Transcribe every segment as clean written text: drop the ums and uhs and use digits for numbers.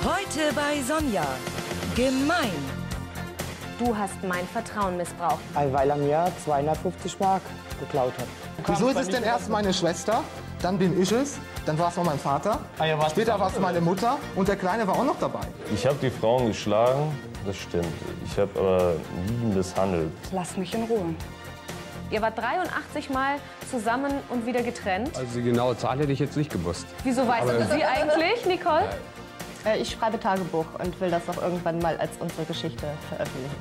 Heute bei Sonja. Gemein. Du hast mein Vertrauen missbraucht. Weil er mir 250 Mark geklaut hat. Wieso ist es denn erst meine Schwester, dann bin ich es, dann war es noch mein Vater, später war es meine Mutter und der Kleine war auch noch dabei. Ich habe die Frauen geschlagen, das stimmt. Ich habe aber nie misshandelt. Lass mich in Ruhe. Ihr wart 83 Mal zusammen und wieder getrennt. Also die genaue Zahl hätte ich jetzt nicht gewusst. Wieso weißt du sie eigentlich, Nicole? Ich schreibe Tagebuch und will das auch irgendwann mal als unsere Geschichte veröffentlichen.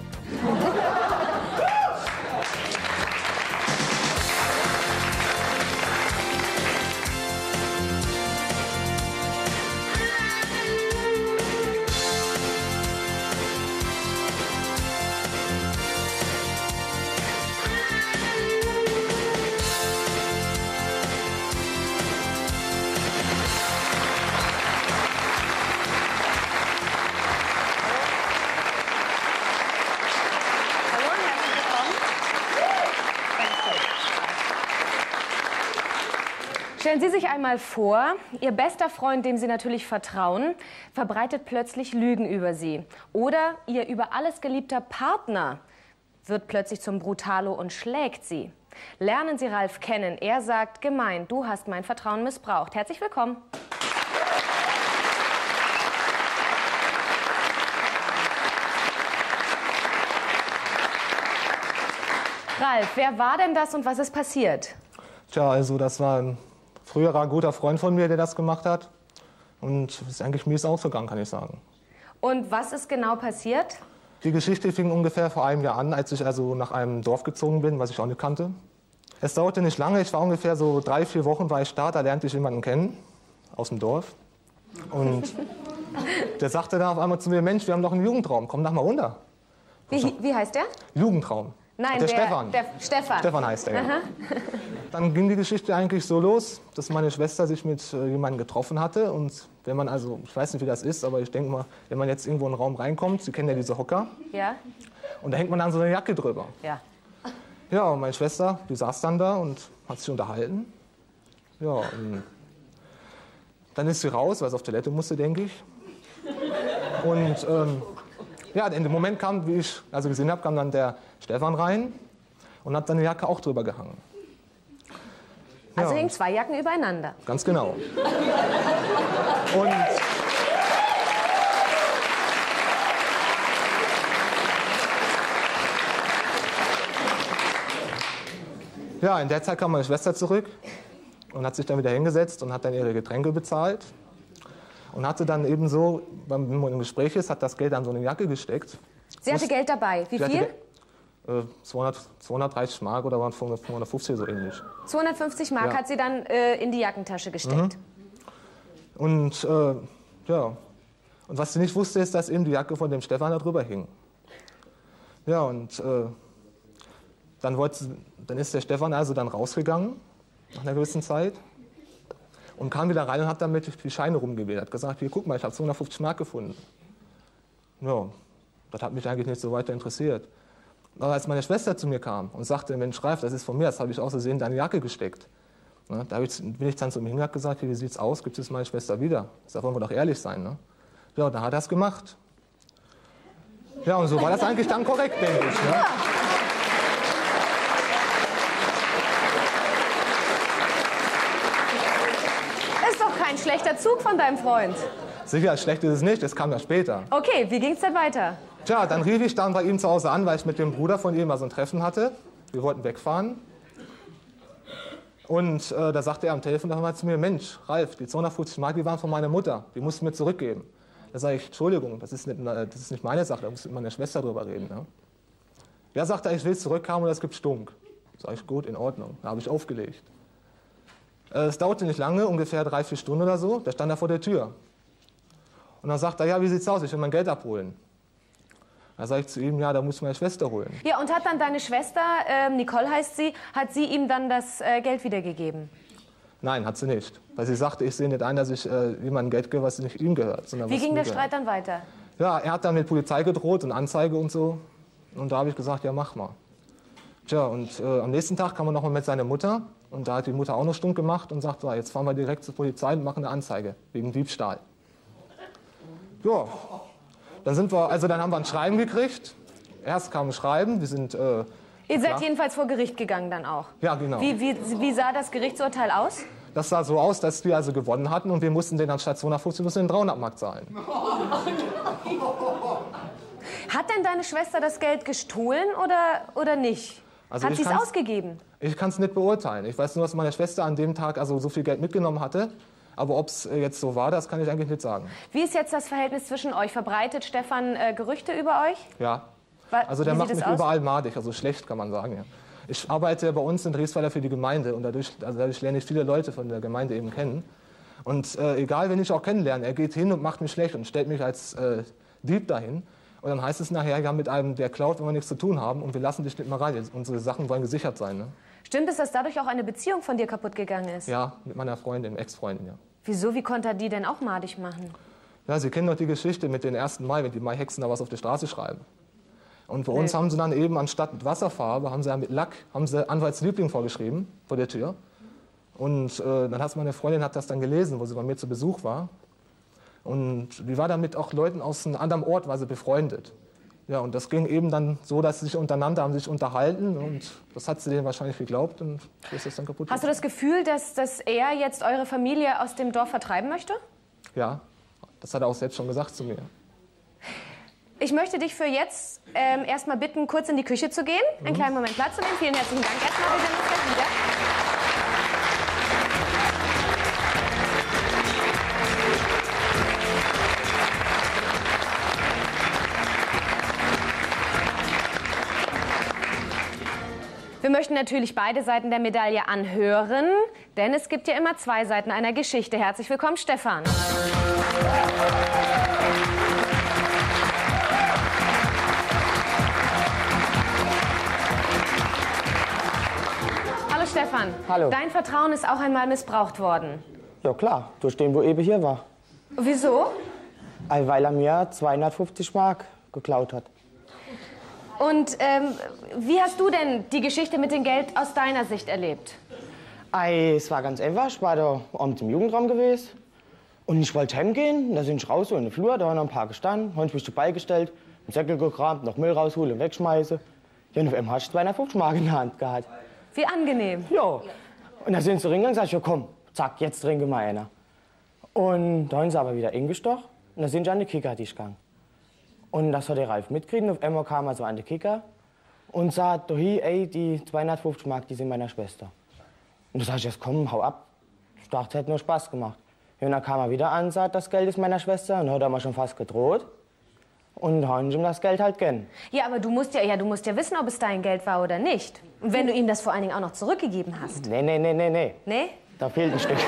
Stellen Sie sich einmal vor, Ihr bester Freund, dem Sie natürlich vertrauen, verbreitet plötzlich Lügen über Sie. Oder Ihr über alles geliebter Partner wird plötzlich zum Brutalo und schlägt Sie. Lernen Sie Ralf kennen. Er sagt, gemein, du hast mein Vertrauen missbraucht. Herzlich willkommen. Ralf, wer war denn das und was ist passiert? Tja, also das war ein früherer guter Freund von mir, der das gemacht hat. Und es ist eigentlich mies ausgegangen, kann ich sagen. Und was ist genau passiert? Die Geschichte fing ungefähr vor einem Jahr an, als ich also nach einem Dorf gezogen bin, was ich auch nicht kannte. Es dauerte nicht lange, ich war ungefähr so 3, 4 Wochen war ich da lernte ich jemanden kennen aus dem Dorf. Und der sagte dann auf einmal zu mir, Mensch, wir haben doch einen Jugendraum, komm doch mal runter. Wie heißt der? Jugendraum. Nein, der Stefan. Der Stefan. Stefan heißt er, ja. Dann ging die Geschichte eigentlich so los, dass meine Schwester sich mit jemandem getroffen hatte. Und wenn man also, ich weiß nicht, wie das ist, aber ich denke mal, wenn man jetzt irgendwo in einen Raum reinkommt, Sie kennen ja diese Hocker. Ja. Und da hängt man dann so eine Jacke drüber. Ja. Ja, und meine Schwester, die saß dann da und hat sich unterhalten. Ja, und dann ist sie raus, weil sie auf Toilette musste, denke ich. Und ja, in dem Moment kam, wie ich also gesehen habe, kam dann der Stefan rein und hat seine Jacke auch drüber gehangen. Also ja, hingen 2 Jacken übereinander. ganz genau. Und ja, in der Zeit kam meine Schwester zurück und hat sich dann wieder hingesetzt und hat dann ihre Getränke bezahlt. Und hatte dann eben so, wenn man im Gespräch ist, hat das Geld an so eine Jacke gesteckt. Sie hatte Geld dabei. Wie viel? 230 Mark oder waren 250 so ähnlich. 250 Mark Ja. hat sie dann in die Jackentasche gesteckt. Und ja, und was sie nicht wusste, ist, dass eben die Jacke von dem Stefan da drüber hing. Ja, und dann ist der Stefan also dann rausgegangen nach einer gewissen Zeit. Und kam wieder rein und hat damit die Scheine rumgewählt. Hat gesagt, hier, guck mal, ich habe 250 Mark gefunden. Ja, das hat mich eigentlich nicht so weiter interessiert. Aber als meine Schwester zu mir kam und sagte, Mensch, Ralf, das ist von mir, das habe ich aus Versehen in deine Jacke gesteckt. Ne, da bin ich dann zu ihm hingegangen und gesagt, wie sieht's aus, gibt es meine Schwester wieder? Da wollen wir doch ehrlich sein. Ne? Ja, da hat er es gemacht. Ja, und so war das eigentlich dann korrekt, denke ich. Ne? Ja. Ein schlechter Zug von deinem Freund. Sicher, schlecht ist es nicht, das kam ja später. Okay, wie ging es dann weiter? Tja, dann rief ich dann bei ihm zu Hause an, weil ich mit dem Bruder von ihm mal so ein Treffen hatte. Wir wollten wegfahren. Und da sagte er am Telefon noch mal zu mir, Mensch, Ralf, die 250 Mark, die waren von meiner Mutter, die musst du mir zurückgeben. Da sage ich, Entschuldigung, das ist nicht meine Sache, da muss ich mit meiner Schwester drüber reden. Ne? Ja, sagt er, ich will es zurückhaben und es gibt Stunk. Sag ich, gut, in Ordnung. Da habe ich aufgelegt. Es dauerte nicht lange, ungefähr 3, 4 Stunden oder so. Da stand er vor der Tür. Und dann sagt er, ja, wie sieht's aus? Ich will mein Geld abholen. Da sage ich zu ihm, ja, da muss ich meine Schwester holen. Ja, und hat dann deine Schwester, Nicole heißt sie, hat sie ihm dann das Geld wiedergegeben? Nein, hat sie nicht. Weil sie sagte, ich sehe nicht ein, dass ich jemandem Geld gebe, was nicht ihm gehört. Sondern Wie was ging mir der Streit dann weiter? Ja, er hat dann mit Polizei gedroht und Anzeige und so. Und da habe ich gesagt, ja, mach mal. Tja, und am nächsten Tag kam er noch mal mit seiner Mutter. Und da hat die Mutter auch noch Stunk gemacht und sagt, so, jetzt fahren wir direkt zur Polizei und machen eine Anzeige wegen Diebstahl. Ja, dann haben wir ein Schreiben gekriegt. Erst kam ein Schreiben, wir sind... Ihr seid jedenfalls vor Gericht gegangen dann auch? Ja, genau. Wie sah das Gerichtsurteil aus? Das sah so aus, dass wir also gewonnen hatten und wir mussten den anstatt 250 den 300 Mark zahlen. Hat denn deine Schwester das Geld gestohlen oder nicht? Also Hat sie es ausgegeben? Ich kann es nicht beurteilen. Ich weiß nur, dass meine Schwester an dem Tag also so viel Geld mitgenommen hatte. Aber ob es jetzt so war, das kann ich eigentlich nicht sagen. Wie ist jetzt das Verhältnis zwischen euch? Verbreitet Stefan Gerüchte über euch? Ja. Also der macht mich überall madig, also schlecht kann man sagen. Ja. Ich arbeite bei uns in Driesweiler für die Gemeinde und dadurch lerne ich viele Leute von der Gemeinde eben kennen. Und egal, wen ich auch kennenlerne, er geht hin und macht mich schlecht und stellt mich als Dieb dahin. Und dann heißt es nachher, ja, mit einem, der klaut, wenn wir nichts zu tun haben und wir lassen dich nicht mehr rein. Unsere Sachen wollen gesichert sein. Ne? Stimmt es, dass dadurch auch eine Beziehung von dir kaputt gegangen ist? Ja, mit meiner Freundin, Ex-Freundin, ja. Wieso? Wie konnte er die denn auch madig machen? Ja, Sie kennen doch die Geschichte mit den 1. Mai, wenn die Maihexen da was auf die Straße schreiben. Und bei uns haben sie dann eben anstatt mit Wasserfarbe, haben sie ja mit Lack, haben sie Anwaltsliebling vorgeschrieben vor der Tür. Und dann hat meine Freundin das dann gelesen, wo sie bei mir zu Besuch war. Und die war dann mit auch Leuten aus einem anderen Ort, war sie befreundet. Ja, und das ging eben dann so, dass sie sich untereinander haben sich unterhalten und das hat sie denen wahrscheinlich geglaubt und so ist das dann kaputt. Hast du das Gefühl, dass er jetzt eure Familie aus dem Dorf vertreiben möchte? Ja, das hat er auch selbst schon gesagt zu mir. Ich möchte dich für jetzt erstmal bitten, kurz in die Küche zu gehen, einen kleinen Moment Platz zu nehmen. Vielen herzlichen Dank erstmal, wir sehen uns gleich wieder. Wir möchten natürlich beide Seiten der Medaille anhören, denn es gibt ja immer zwei Seiten einer Geschichte. Herzlich willkommen, Stefan. Hallo Stefan. Hallo. Dein Vertrauen ist auch einmal missbraucht worden. Ja klar, durch den, wo Ebe hier war. Wieso? Weil er mir 250 Mark geklaut hat. Und wie hast du denn die Geschichte mit dem Geld aus deiner Sicht erlebt? Es war ganz einfach, ich war da abends im Jugendraum gewesen und ich wollte heimgehen. Da sind ich raus so in den Flur, da waren noch ein paar gestanden, habe ich mich dabei gestellt, im Säckel gekramt, noch Müll rausholen und wegschmeißen. Ja, und auf einmal hatte ich 250 Mark in der Hand gehabt. Wie angenehm. Ja, und da sind sie reingegangen und sag ich, ja komm, zack, jetzt trinke mal einer. Und da haben sie aber wieder eingestochen und da sind sie an den Kicker-Tisch gegangen. Und das hat der Ralf mitgekriegt. Auf einmal kam er so an den Kicker und sagt, ey, die 250 Mark, die sind meiner Schwester. Und da sag ich, jetzt komm, hau ab. Ich dachte, es hätte nur Spaß gemacht. Und dann kam er wieder an und sagt, das Geld ist meiner Schwester. Und dann hat er mir schon fast gedroht. Und dann haben sie ihm das Geld halt gegeben. Ja, aber du musst ja wissen, ob es dein Geld war oder nicht. Und wenn du ihm das vor allen Dingen auch noch zurückgegeben hast. Nee. Nee? Da fehlt ein Stück.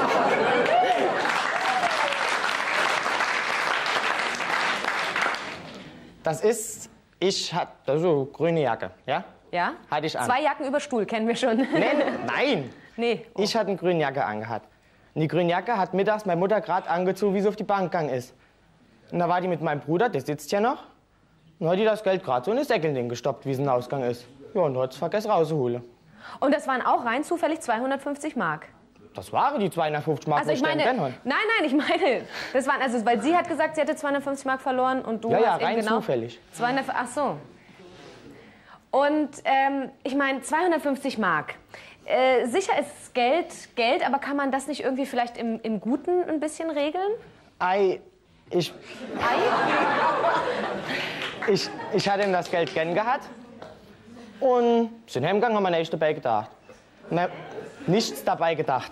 Das ist so grüne Jacke, ja? Ja? Hatte ich an. 2 Jacken über Stuhl, kennen wir schon. Nein. Nee. Oh. Ich hatte eine grüne Jacke angehabt. Und die grüne Jacke hat mittags meine Mutter gerade angezogen, wie sie auf die Bank gegangen ist. Und da war die mit meinem Bruder, der sitzt ja noch. Und dann hat die das Geld gerade so in das Säckelding gestoppt, wie es in den Ausgang ist. Ja, und dann hat es vergessen rauszuholen. Und das waren auch rein zufällig 250 Mark. Das waren die 250 Mark, Also ich meine, nein, ich meine, das waren, also, weil sie hat gesagt, sie hätte 250 Mark verloren und du Ja, hast eben rein genau zufällig. Ach so. Und ich meine, 250 Mark. Sicher ist Geld, aber kann man das nicht irgendwie vielleicht im Guten ein bisschen regeln? Ich hatte ihm das Geld gern gehabt und sind heimgegangen, haben wir nichts dabei gedacht. Nichts dabei gedacht.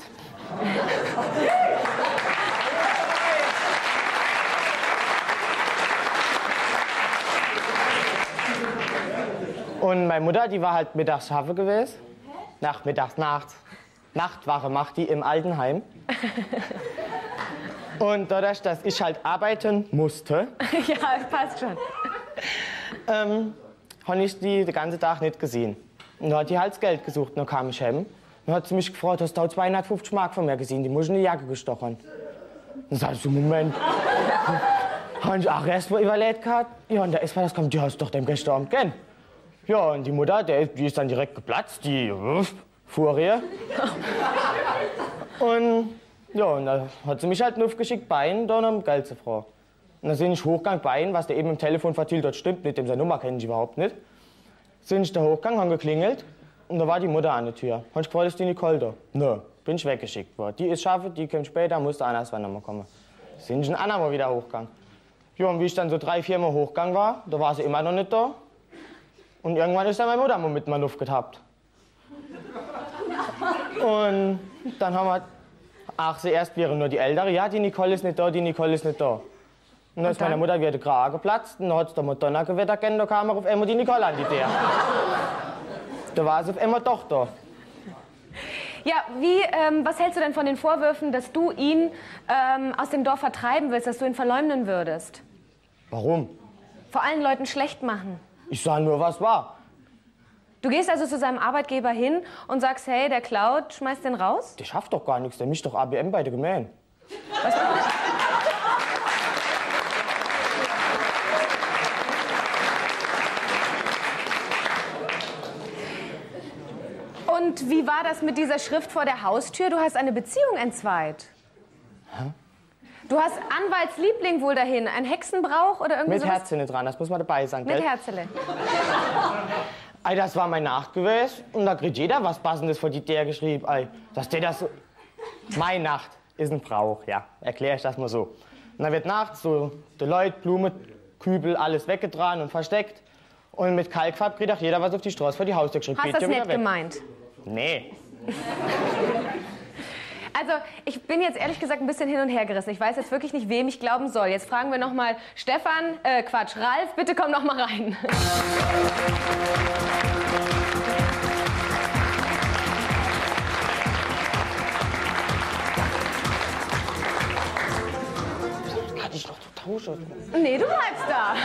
Und meine Mutter, die war halt mittags schaffen gewesen. Nachtwache macht die im Altenheim. Und dadurch, dass ich halt arbeiten musste, Ja, passt schon. habe ich die den ganzen Tag nicht gesehen. Und dann hat die halt das Geld gesucht. Und dann kam ich heim. Dann hat sie mich gefragt, hast du 250 Mark von mir gesehen? Die muss ich in die Jacke gestochen. Dann sag ich so, Moment. Habe ich auch erst mal überlegt gehabt. Ja, und der erstmal das kommt, die hast du doch dem gestern Abend gern. Ja, und die Mutter, die ist dann direkt geplatzt, die Furie. Und ja, und da hat sie mich halt nur geschickt bei ihnen, dann um Geld zu fragen. Und dann bin ich hochgegangen bei ihm, was der eben im Telefon vertielt hat, stimmt nicht, dem seine Nummer kenne ich überhaupt nicht. Sind ich da hochgegangen, haben geklingelt und da war die Mutter an der Tür. Hab ich gefragt, ist die Nicole da? Nö, bin ich weggeschickt worden. Die ist scharf, die kommt später, musste anders nochmal kommen. Sind ich ein andermal wieder hochgegangen. Ja, und wie ich dann so 3, 4 Mal hochgegangen war, da war sie immer noch nicht da. Und irgendwann ist dann meine Mutter mal mit mir Luft gehabt. Und dann haben wir, ach, sie erst wäre nur die Ältere, ja, die Nicole ist nicht da, die Nicole ist nicht da. Und dann ist meiner Mutter wieder der Kragen geplatzt und dann hat es der Donnergewitter gegeben, da kam auf einmal die Nicole an die Tür. Da war sie auf einmal doch da. Ja, was hältst du denn von den Vorwürfen, dass du ihn aus dem Dorf vertreiben willst, dass du ihn verleumden würdest? Warum? Vor allen Leuten schlecht machen. Ich sage nur, was war. Du gehst also zu seinem Arbeitgeber hin und sagst, hey, der klaut, schmeiß den raus? Der schafft doch gar nichts, der mischt doch ABM bei der Gemeinde. Und wie war das mit dieser Schrift vor der Haustür? Du hast eine Beziehung entzweit. Hä? Du hast Anwaltsliebling wohl dahin, ein Hexenbrauch oder irgendwie Mit sowas? Herzele dran, das muss man dabei sein, gell? Mit Herzele. Ey, das war meine Nacht gewesen und da kriegt jeder was Passendes vor die Tür geschrieben. Ey, dass der das so... Meine Nacht ist ein Brauch, ja, erkläre ich das mal so. Und dann wird nachts so die Leute, Blume, Kübel, alles weggetragen und versteckt. Und mit Kalkfarbe kriegt auch jeder was auf die Straße vor die Haustür geschrieben. Hast du das nett gemeint? Nee. Also, ich bin jetzt ehrlich gesagt ein bisschen hin und her gerissen. Ich weiß jetzt wirklich nicht, wem ich glauben soll. Jetzt fragen wir noch mal Ralf, bitte komm noch mal rein. Kann ich noch zu tauschen? Nee, du bleibst da.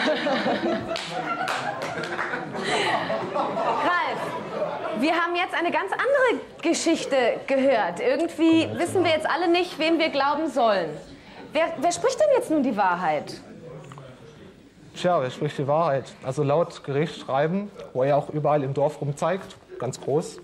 Ralf, wir haben jetzt eine ganz andere Geschichte gehört. Irgendwie wissen wir jetzt alle nicht, wem wir glauben sollen. Wer spricht denn jetzt nun die Wahrheit? Tja, wer spricht die Wahrheit? Also laut Gerichtsschreiben, wo er auch überall im Dorf rumzeigt, ganz groß,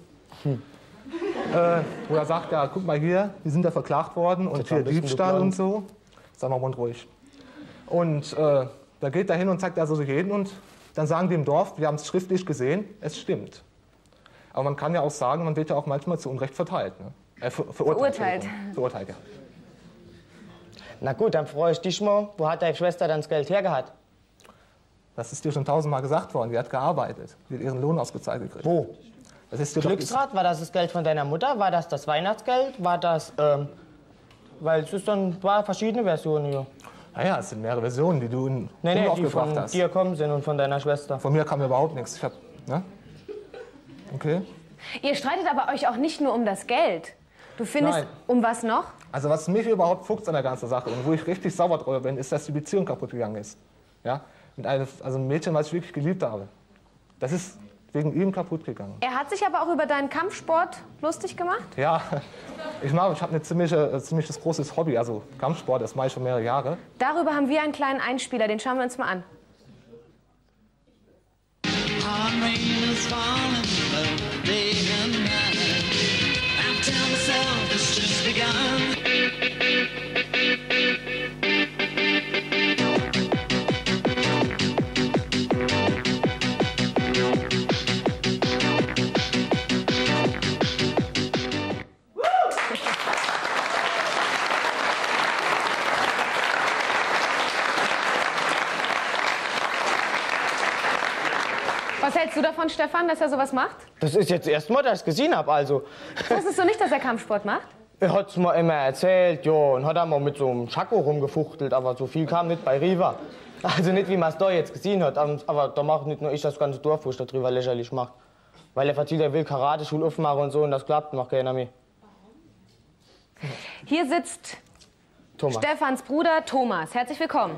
wo er sagt, ja, guck mal hier, wir sind da verklagt worden und hier Diebstahl und so. Sag mal rundruhig. Und da geht er hin und zeigt also jeden und dann sagen die im Dorf, wir haben es schriftlich gesehen, es stimmt. Aber man kann ja auch sagen, man wird ja auch manchmal zu Unrecht verteilt. Ne? Verurteilt. Verurteilt, ja. Na gut, dann freue ich dich mal. Wo hat deine Schwester dann das Geld hergehabt? Das ist dir schon 1000-mal gesagt worden. Die hat gearbeitet. Die hat ihren Lohn ausgezahlt gekriegt. Wo? Das ist dir Glücksrad? War das Geld von deiner Mutter? War das Weihnachtsgeld? War das, weil es ist dann, war verschiedene Versionen hier. Naja, es sind mehrere Versionen, die du in Umlauf die gebracht von hast. dir kommen sind und von deiner Schwester. Von mir kam überhaupt nichts. Ich hab, ne? Okay. Ihr streitet aber euch auch nicht nur um das Geld. Du findest, Nein. um was noch? Also was mich überhaupt fuchst an der ganzen Sache und wo ich richtig sauer drüber bin, ist, dass die Beziehung kaputt gegangen ist. Ja? Mit einem Mädchen, was ich wirklich geliebt habe. Das ist wegen ihm kaputt gegangen. Er hat sich aber auch über deinen Kampfsport lustig gemacht? Ja, ich habe ein ziemliches großes Hobby, also Kampfsport, das mache ich schon mehrere Jahre. Darüber haben wir einen kleinen Einspieler, den schauen wir uns mal an. Was hältst du davon, Stefan, dass er sowas macht? Das ist jetzt das erste Mal, dass ich es gesehen habe, also. Wusstest du nicht, dass er Kampfsport macht? Er hat es mir immer erzählt, ja, und hat auch mal mit so einem Schako rumgefuchtelt, aber so viel kam nicht bei Riva. Also nicht, wie man es da jetzt gesehen hat, aber da macht nicht nur ich das ganze Dorf, wo ich darüber lächerlich mache. Weil er erzählt, er will Karate-Schule aufmachen und so, und das klappt, macht keiner mehr. Hier sitzt Thomas. Stefans Bruder Thomas. Herzlich willkommen.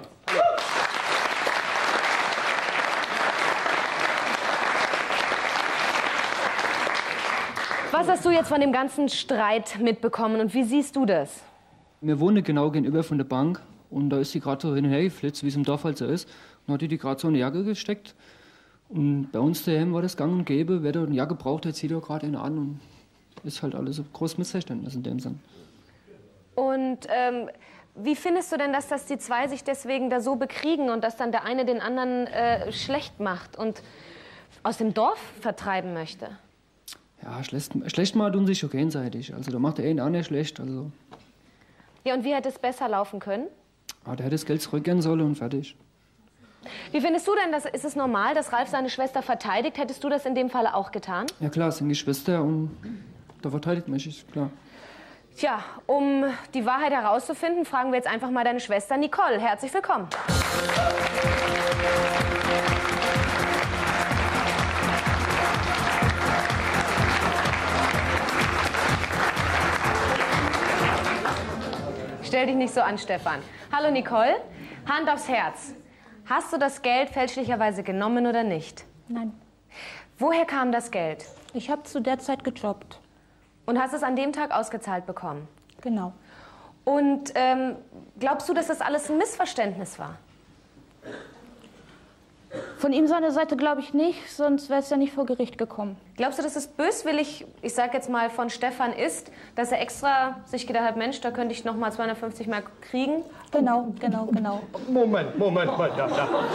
Was hast du jetzt von dem ganzen Streit mitbekommen und wie siehst du das? Wir wohnen genau gegenüber von der Bank und da ist sie gerade so hin und her geflitzt, wie es im Dorf halt so ist. Dann hat die gerade so eine Jacke gesteckt und bei uns daheim war das gang und gäbe, wer da eine Jacke braucht, der zieht da gerade eine an und ist halt alles ein großes Missverständnis in dem Sinn. Und wie findest du denn, dass die zwei sich deswegen da so bekriegen und dass dann der eine den anderen schlecht macht und aus dem Dorf vertreiben möchte? Ja, schlecht mal tun sich schon gegenseitig. Also da macht der eine auch nicht schlecht. Also. Ja, und wie hätte es besser laufen können? Ah, der hätte das Geld zurückgehen sollen und fertig. Wie findest du denn, ist es normal, dass Ralf seine Schwester verteidigt? Hättest du das in dem Falle auch getan? Ja klar, es sind Geschwister und da verteidigt mich, ist klar. Tja, um die Wahrheit herauszufinden, fragen wir jetzt einfach mal deine Schwester Nicole. Herzlich willkommen. Stell dich nicht so an, Stefan. Hallo Nicole, Hand aufs Herz. Hast du das Geld fälschlicherweise genommen oder nicht? Nein. Woher kam das Geld? Ich habe zu der Zeit gejobbt. Und hast es an dem Tag ausgezahlt bekommen? Genau. Und glaubst du, dass das alles ein Missverständnis war? Von ihm seiner Seite glaube ich nicht, sonst wäre es ja nicht vor Gericht gekommen. Glaubst du, dass es böswillig, ich sag jetzt mal, von Stefan ist, dass er extra sich gedacht hat, Mensch, da könnte ich noch mal 250 Mark kriegen? Genau. Moment. Ja.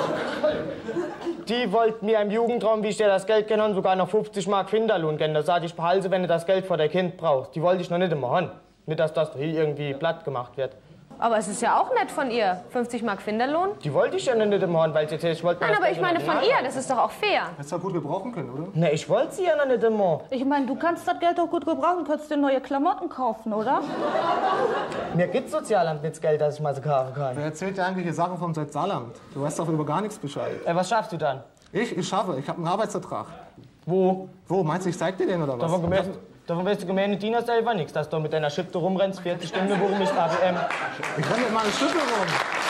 Die wollten mir im Jugendraum, wie ich dir das Geld genommen, sogar noch 50 Mark Finderlohn geben. Da sagte ich, behalte, wenn du das Geld vor der Kind brauchst. Die wollte ich noch nicht immer haben. Nicht, dass das hier irgendwie platt gemacht wird. Aber es ist ja auch nett von ihr, 50 Mark Finderlohn. Die wollte ich ja nicht immer haben, weil sie jetzt, ich wollte... Nein, aber ich meine von ihr, das ist doch auch fair. Hättest du gut gebrauchen können, oder? Ne, ich wollte sie ja noch nicht immer. Ich meine, du kannst das Geld doch gut gebrauchen, kannst dir neue Klamotten kaufen, oder? Mir gibt Sozialamt nicht das Geld, dass ich mal so kaufen kann. Wer erzählt dir eigentlich Sachen vom Sozialamt? Du weißt doch über gar nichts Bescheid. Was schaffst du dann? Ich schaffe. Ich habe einen Arbeitsvertrag. Wo? Wo? Meinst du, ich zeig dir den oder was? Davon weißt du gemeine Diener selber nichts, dass du mit deiner Schippe rumrennst, 40 Stunden, worum ich ABM. Ich renne mit meiner Schippe rum.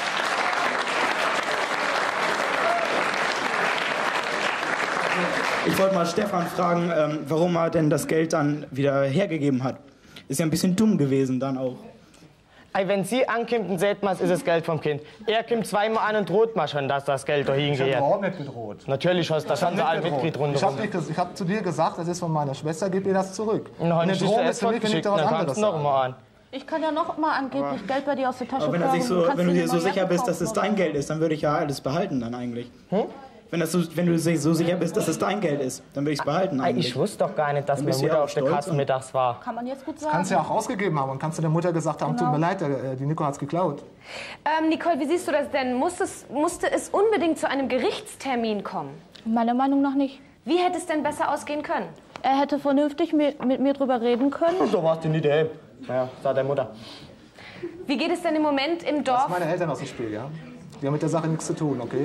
Ich wollte mal Stefan fragen, warum er denn das Geld dann wieder hergegeben hat. Ist ja ein bisschen dumm gewesen dann auch. Ey, wenn sie ankommt und sagt, es ist das Geld vom Kind. Er kommt zweimal an und droht mal schon, dass das Geld dahin geht. Ich habe überhaupt nicht gedroht. Natürlich hast du das schon so alle mitgekriegt rundherum. Ich hab zu dir gesagt, das ist von meiner Schwester, gib ihr das zurück. Und eine Drohung ist für mich, wenn ich da was anderes noch mal an. Ich kann ja noch mal angeblich Geld bei dir aus der Tasche Aber wenn du dir so sicher bist, dass es dein Geld ist, dann würde ich ja alles behalten dann eigentlich. Wenn du so sicher bist, dass es dein Geld ist, dann würde ich es behalten eigentlich. Ich wusste doch gar nicht, dass meine Mutter auf der Kasse mittags war. Kann man jetzt gut sagen. Kannst du ja auch ausgegeben haben und kannst du der Mutter gesagt haben, tut mir leid, die Nico hat's geklaut. Nicole, wie siehst du das denn? Musste es unbedingt zu einem Gerichtstermin kommen? Meiner Meinung nach nicht. Wie hätte es denn besser ausgehen können? Er hätte vernünftig mit mir drüber reden können. So warst du nie daheim. Naja, sagt der Mutter. Wie geht es denn im Moment im Dorf? Das sind meine Eltern aus dem Spiel, ja? Die haben mit der Sache nichts zu tun, okay?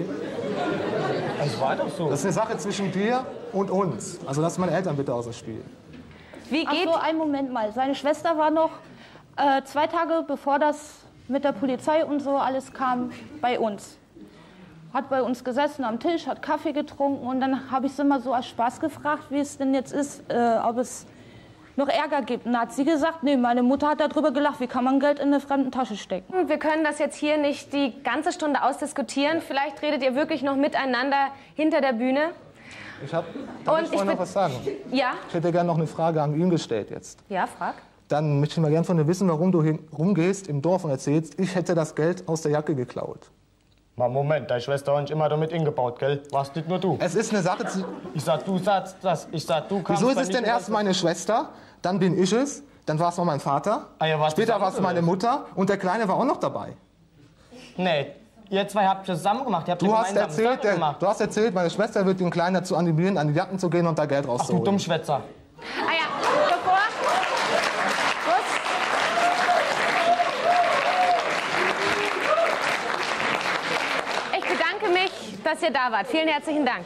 Das war doch so. Das ist eine Sache zwischen dir und uns. Also lass meine Eltern bitte aus dem Spiel. Wie geht... Ach so, einen Moment mal. Seine Schwester war noch 2 Tage, bevor das mit der Polizei und so alles kam, bei uns. Hat bei uns gesessen am Tisch, hat Kaffee getrunken und dann habe ich sie mal so als Spaß gefragt, wie es denn jetzt ist, ob es noch Ärger gibt. Und dann hat sie gesagt, nee, meine Mutter hat darüber gelacht, wie kann man Geld in eine fremde Tasche stecken. Wir können das jetzt hier nicht die ganze Stunde ausdiskutieren. Vielleicht redet ihr wirklich noch miteinander hinter der Bühne. Darf ich vorhin noch was sagen? Ja? Ich hätte gerne noch eine Frage an ihn gestellt jetzt. Ja, frag. Dann möchte ich mal gerne von dir wissen, warum du rumgehst im Dorf und erzählst, ich hätte das Geld aus der Jacke geklaut. Moment, deine Schwester hat immer damit eingebaut, gell? Warst nicht nur du. Es ist eine Sache... Ich sag, du sagst das. Ich sag, du kannst... Wieso ist es denn erst meine Schwester, dann bin ich es, dann war es noch mein Vater, später war es meine Mutter und der Kleine war auch noch dabei? Nee, ihr zwei habt das zusammen gemacht. Du hast erzählt, meine Schwester wird den Kleinen dazu animieren, an die Jacken zu gehen und da Geld rauszuholen. Ach, du Dummschwätzer. Ah ja, bevor... Ich bedanke mich, dass ihr da wart. Vielen herzlichen Dank.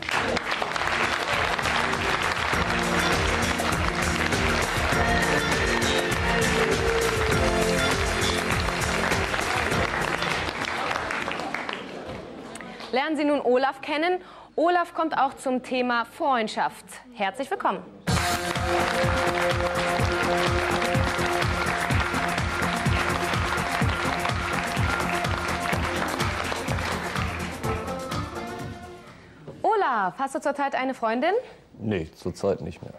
Lernen Sie nun Olaf kennen. Olaf kommt auch zum Thema Freundschaft. Herzlich willkommen. Olaf, hast du zurzeit eine Freundin? Nee, zurzeit nicht mehr.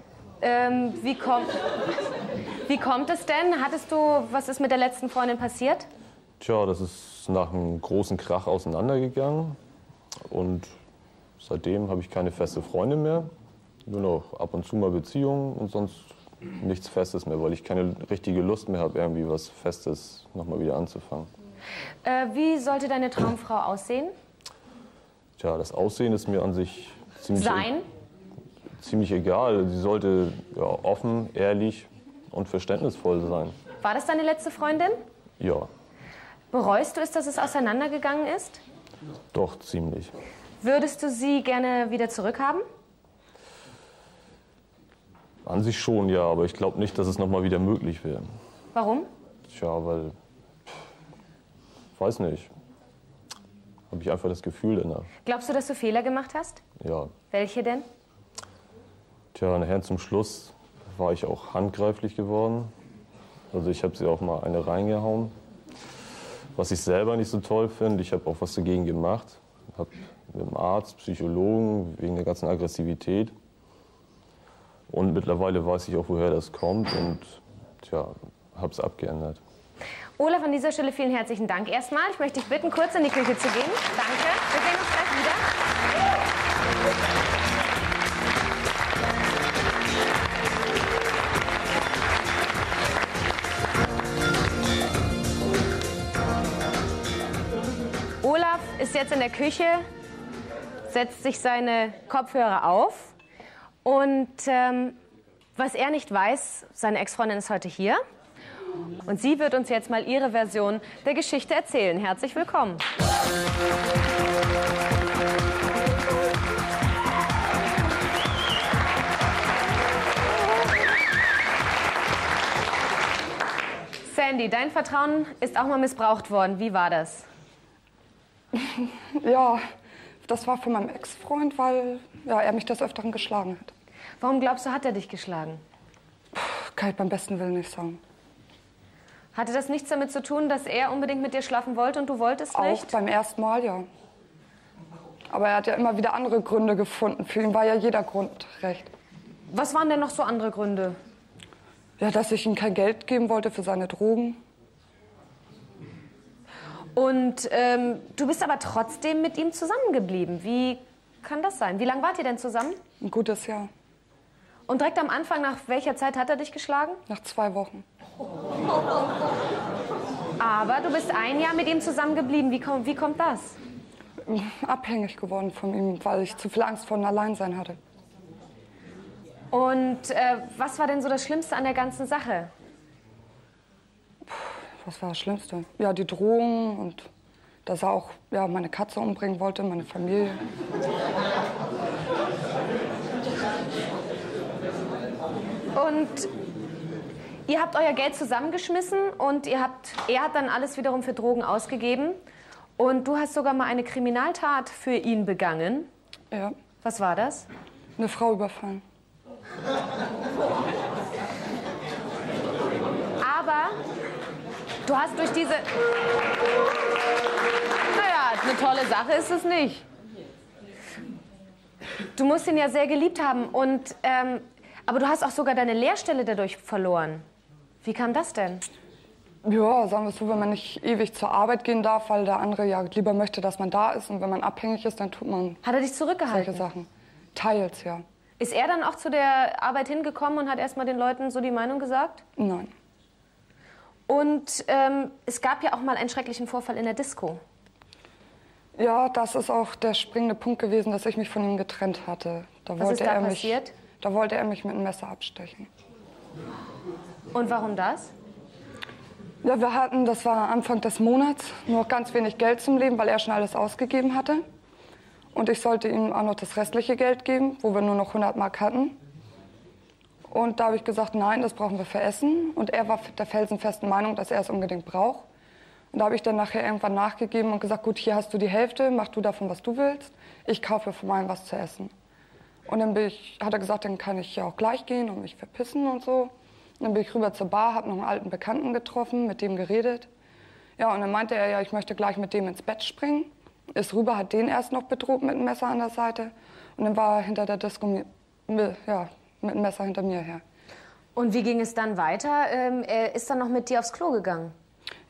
Wie kommt es denn? Was ist mit der letzten Freundin passiert? Tja, das ist nach einem großen Krach auseinandergegangen. Und seitdem habe ich keine feste Freundin mehr. Nur noch ab und zu mal Beziehungen und sonst nichts Festes mehr, weil ich keine richtige Lust mehr habe, irgendwie was Festes nochmal wieder anzufangen. Wie sollte deine Traumfrau aussehen? Tja, das Aussehen ist mir an sich ziemlich egal. Sie sollte ja, offen, ehrlich und verständnisvoll sein. War das deine letzte Freundin? Ja. Bereust du es, dass es auseinandergegangen ist? Doch, ziemlich. Würdest du sie gerne wieder zurückhaben? An sich schon, ja, aber ich glaube nicht, dass es nochmal wieder möglich wäre. Warum? Tja, weil, weiß nicht, habe ich einfach das Gefühl danach. Glaubst du, dass du Fehler gemacht hast? Ja. Welche denn? Tja, nachher zum Schluss war ich auch handgreiflich geworden. Also ich habe sie auch mal eine reingehauen. Was ich selber nicht so toll finde, ich habe auch was dagegen gemacht. Habe mit dem Arzt, Psychologen, wegen der ganzen Aggressivität. Und mittlerweile weiß ich auch, woher das kommt und tja, habe es abgeändert. Olaf, an dieser Stelle vielen herzlichen Dank erstmal. Ich möchte dich bitten, kurz in die Küche zu gehen. Danke. Wir sehen uns gleich wieder. Olaf ist jetzt in der Küche, setzt sich seine Kopfhörer auf. Und was er nicht weiß, seine Ex-Freundin ist heute hier. Und sie wird uns jetzt mal ihre Version der Geschichte erzählen. Herzlich willkommen. Sandy, dein Vertrauen ist auch mal missbraucht worden. Wie war das? Ja, das war von meinem Ex-Freund, weil ja, er mich des Öfteren geschlagen hat. Warum glaubst du, hat er dich geschlagen? Kann ich beim besten Willen nicht sagen. Hatte das nichts damit zu tun, dass er unbedingt mit dir schlafen wollte und du wolltest nicht? Auch beim ersten Mal, ja. Aber er hat ja immer wieder andere Gründe gefunden. Für ihn war ja jeder Grund recht. Was waren denn noch so andere Gründe? Ja, dass ich ihm kein Geld geben wollte für seine Drogen. Und du bist aber trotzdem mit ihm zusammengeblieben. Wie kann das sein? Wie lange wart ihr denn zusammen? Ein gutes Jahr. Und direkt am Anfang, nach welcher Zeit hat er dich geschlagen? Nach 2 Wochen. Aber du bist ein Jahr mit ihm zusammengeblieben. Wie kommt das? Abhängig geworden von ihm, weil ich zu viel Angst vor dem Alleinsein hatte. Und was war denn so das Schlimmste an der ganzen Sache? Was war das Schlimmste? Ja, die Drohungen und dass er auch ja, meine Katze umbringen wollte, meine Familie. Und ihr habt euer Geld zusammengeschmissen und er hat dann alles wiederum für Drogen ausgegeben. Und du hast sogar mal eine Kriminaltat für ihn begangen. Ja. Was war das? Eine Frau überfallen. Aber du hast durch diese... Naja, eine tolle Sache ist es nicht. Du musst ihn ja sehr geliebt haben. Und, aber du hast auch sogar deine Lehrstelle dadurch verloren. Wie kam das denn? Ja, sagen wir es so, wenn man nicht ewig zur Arbeit gehen darf, weil der andere ja lieber möchte, dass man da ist. Und wenn man abhängig ist, dann tut man... Hat er dich zurückgehalten? Solche Sachen. Teils, ja. Ist er dann auch zu der Arbeit hingekommen und hat erstmal den Leuten so die Meinung gesagt? Nein. Und es gab ja auch mal einen schrecklichen Vorfall in der Disco. Ja, das ist auch der springende Punkt gewesen, dass ich mich von ihm getrennt hatte. Was ist da passiert? Da wollte er mich mit einem Messer abstechen. Und warum das? Ja, wir hatten, das war Anfang des Monats, nur ganz wenig Geld zum Leben, weil er schon alles ausgegeben hatte. Und ich sollte ihm auch noch das restliche Geld geben, wo wir nur noch 100 Mark hatten. Und da habe ich gesagt, nein, das brauchen wir für Essen. Und er war der felsenfesten Meinung, dass er es unbedingt braucht. Und da habe ich dann nachher irgendwann nachgegeben und gesagt, gut, hier hast du die Hälfte, mach du davon, was du willst. Ich kaufe für meinen was zu essen. Und dann hat er gesagt, dann kann ich ja auch gleich gehen und mich verpissen und so. Und dann bin ich rüber zur Bar, habe noch einen alten Bekannten getroffen, mit dem geredet. Ja, und dann meinte er, ja, ich möchte gleich mit dem ins Bett springen. Ist rüber, hat den erst noch bedroht mit einem Messer an der Seite. Und dann war er hinter der Disco ja, mit einem Messer hinter mir her. Und wie ging es dann weiter? Er ist dann noch mit dir aufs Klo gegangen?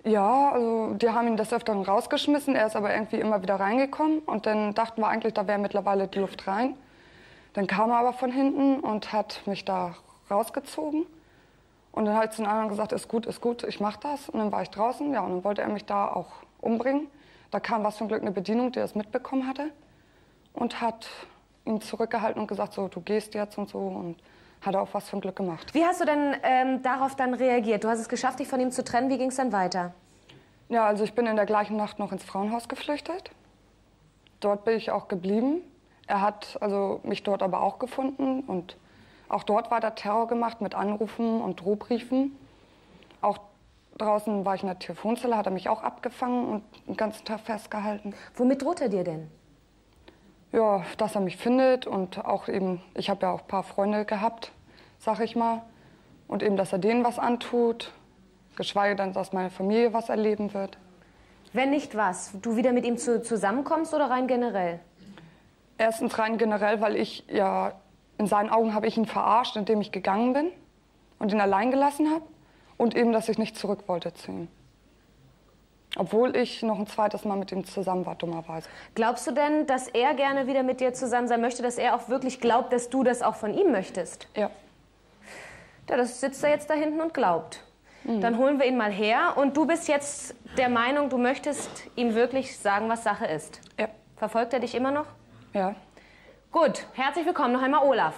Ja, also die haben ihn des Öfteren rausgeschmissen, er ist aber irgendwie immer wieder reingekommen und dann dachten wir eigentlich, da wäre mittlerweile die Luft rein. Dann kam er aber von hinten und hat mich da rausgezogen und dann hat zu den anderen gesagt, ist gut, ich mach das. Und dann war ich draußen, ja, und dann wollte er mich da auch umbringen. Da kam was zum Glück eine Bedienung, die das mitbekommen hatte und hat ihn zurückgehalten und gesagt, so, du gehst jetzt und so, und hat auch was zum Glück gemacht. Wie hast du denn darauf dann reagiert? Du hast es geschafft, dich von ihm zu trennen. Wie ging es dann weiter? Ja, also ich bin in der gleichen Nacht noch ins Frauenhaus geflüchtet. Dort bin ich auch geblieben. Er hat also mich dort aber auch gefunden und auch dort war der Terror gemacht mit Anrufen und Drohbriefen. Auch draußen war ich in der Telefonzelle, hat er mich auch abgefangen und den ganzen Tag festgehalten. Womit droht er dir denn? Ja, dass er mich findet und auch eben, ich habe ja auch ein paar Freunde gehabt, sag ich mal. Und eben, dass er denen was antut, geschweige denn, dass meine Familie was erleben wird. Wenn nicht was, du wieder mit ihm zusammenkommst oder rein generell? Erstens rein generell, weil ich ja, in seinen Augen habe ich ihn verarscht, indem ich gegangen bin und ihn allein gelassen habe. Und eben, dass ich nicht zurück wollte zu ihm. Obwohl ich noch ein zweites Mal mit ihm zusammen war, dummerweise. Glaubst du denn, dass er gerne wieder mit dir zusammen sein möchte, dass er auch wirklich glaubt, dass du das auch von ihm möchtest? Ja. Ja, das sitzt er jetzt da hinten und glaubt. Dann holen wir ihn mal her und du bist jetzt der Meinung, du möchtest ihm wirklich sagen, was Sache ist. Ja. Verfolgt er dich immer noch? Ja. Gut, herzlich willkommen noch einmal Olaf.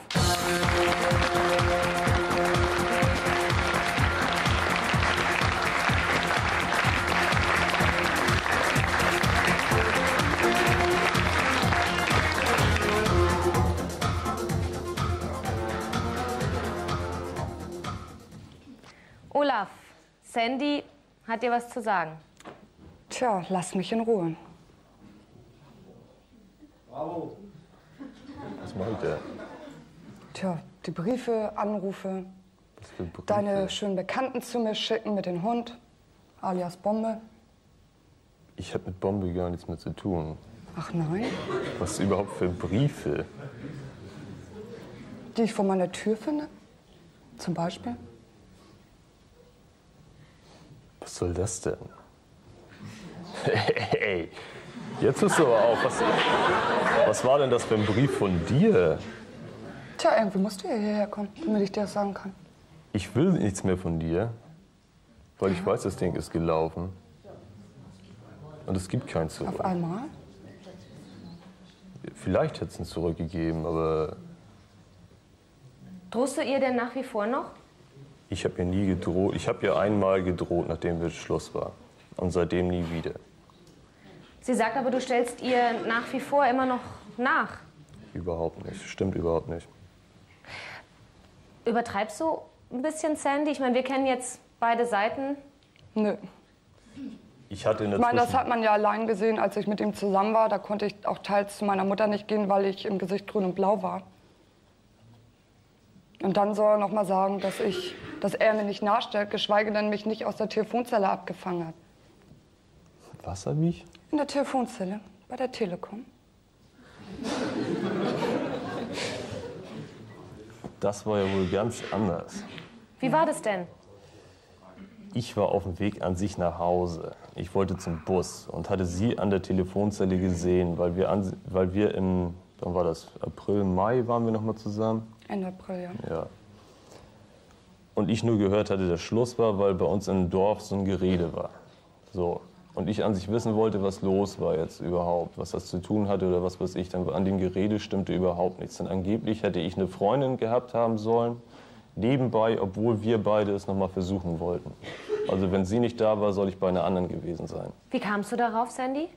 Olaf, Sandy hat dir was zu sagen. Tja, lass mich in Ruhe. Bravo. Was macht der? Tja, die Briefe, Anrufe, Was für Briefe? deine schönen Bekannten zu mir schicken mit dem Hund, alias Bombe. Ich habe mit Bombe gar nichts mehr zu tun. Ach nein? Was überhaupt für Briefe? Die ich vor meiner Tür finde, zum Beispiel. Was soll das denn? Hey, jetzt hörst du aber auf. Was war denn das für ein Brief von dir? Tja, irgendwie musst du ja hierher kommen, damit ich dir das sagen kann. Ich will nichts mehr von dir, weil ich weiß, das Ding ist gelaufen. Und es gibt kein Zurück. Auf einmal? Vielleicht hätte es ihn zurückgegeben, aber Drohst du ihr denn nach wie vor noch? ich habe ihr nie gedroht. Ich habe ihr einmal gedroht, nachdem wir Schluss war. Und seitdem nie wieder. Sie sagt aber, du stellst ihr nach wie vor immer noch nach. Überhaupt nicht. Stimmt überhaupt nicht. Übertreibst du ein bisschen, Sandy? Ich meine, wir kennen jetzt beide Seiten. Nö. Ich hatte in der Ich meine, das hat man ja allein gesehen, als ich mit ihm zusammen war. Da konnte ich auch teils zu meiner Mutter nicht gehen, weil ich im Gesicht grün und blau war. Und dann soll er noch mal sagen, dass er mir nicht nachstellt, geschweige denn mich nicht aus der Telefonzelle abgefangen hat. Was hab ich? In der Telefonzelle, bei der Telekom. Das war ja wohl ganz anders. Wie war das denn? Ich war auf dem Weg an sich nach Hause. Ich wollte zum Bus und hatte sie an der Telefonzelle gesehen, weil wir im, wann war das, April, Mai waren wir noch mal zusammen. Ende April, ja. Ja. Und ich nur gehört hatte, dass Schluss war, weil bei uns im Dorf so ein Gerede war. So. Und ich an sich wissen wollte, was los war jetzt überhaupt, was das zu tun hatte oder was weiß ich. Dann an dem Gerede stimmte überhaupt nichts. Denn angeblich hätte ich eine Freundin gehabt haben sollen, nebenbei, obwohl wir beide es noch mal versuchen wollten. Also wenn sie nicht da war, soll ich bei einer anderen gewesen sein. Wie kamst du darauf, Sandy?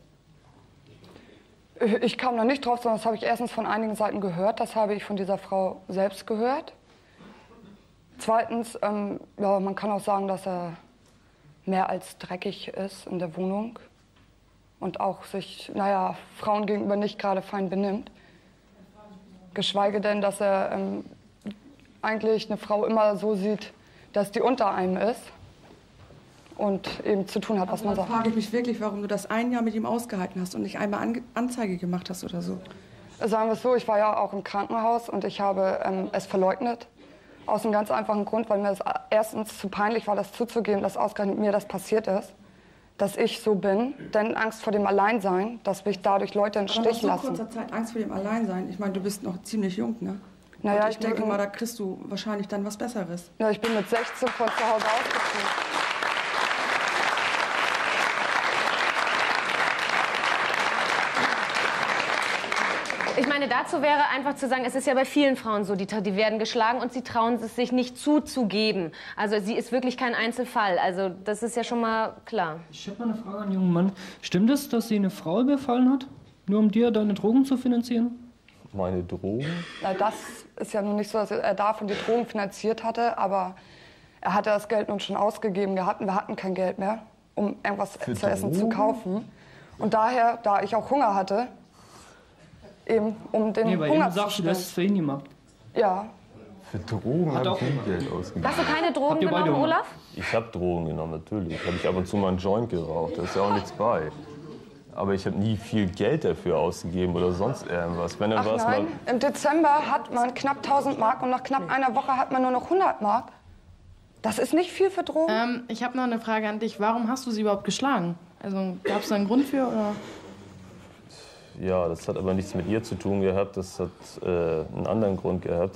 Ich kam da nicht drauf, sondern das habe ich erstens von einigen Seiten gehört. Das habe ich von dieser Frau selbst gehört. Zweitens, ja, man kann auch sagen, dass er mehr als dreckig ist in der Wohnung und auch sich, naja, Frauen gegenüber nicht gerade fein benimmt. Geschweige denn, dass er eigentlich eine Frau immer so sieht, dass die unter einem ist und eben zu tun hat, was man sagt. Da frage ich mich wirklich, warum du das ein Jahr mit ihm ausgehalten hast und nicht einmal Anzeige gemacht hast oder so. Sagen wir es so, ich war ja auch im Krankenhaus und ich habe es verleugnet. Aus einem ganz einfachen Grund, weil mir das erstens zu peinlich war, das zuzugeben, dass ausgerechnet mir das passiert ist. dass ich so bin, denn Angst vor dem Alleinsein, dass mich dadurch Leute im Stich nach lassen. so kurzer Zeit Angst vor dem Alleinsein. Ich meine, du bist noch ziemlich jung, ne? Naja, und ich denke mal, da kriegst du wahrscheinlich dann was Besseres. Ja, ich bin mit 16 von zu Hause ausgezogen. Ich meine, dazu wäre einfach zu sagen, es ist ja bei vielen Frauen so, die werden geschlagen und sie trauen es sich nicht zuzugeben. Also sie ist wirklich kein Einzelfall. Also das ist ja schon mal klar. Ich habe mal eine Frage an den jungen Mann. Stimmt es, dass sie eine Frau überfallen hat, nur um dir deine Drogen zu finanzieren? Meine Drogen? Na, das ist ja nun nicht so, dass er davon die Drogen finanziert hatte, aber er hatte das Geld nun schon ausgegeben gehabt und wir hatten kein Geld mehr, um irgendwas zu essen zu kaufen. Und daher, da ich auch Hunger hatte, eben um den Hunger zu stillen. Du hast es für ihn gemacht. Ja. Für Drogen habe ich nie Geld ausgegeben. Hast du keine Drogen genommen, Olaf? Ich habe Drogen genommen, natürlich. Habe ich ab und zu mal einen Joint geraucht, da ist ja auch nichts bei. Aber ich habe nie viel Geld dafür ausgegeben oder sonst irgendwas. Wenn dann Ach nein, im Dezember hat man knapp 1000 Mark und nach knapp einer Woche hat man nur noch 100 Mark. Das ist nicht viel für Drogen. Ich habe noch eine Frage an dich. Warum hast du sie überhaupt geschlagen? Also gab es da einen Grund für? Oder? Ja, das hat aber nichts mit ihr zu tun gehabt. Das hat einen anderen Grund gehabt.